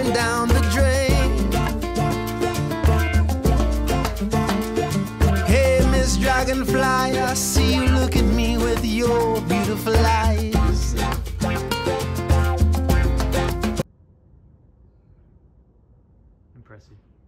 down the drain. Hey, Miss Dragonfly, I see you look at me with your beautiful eyes. Impressive.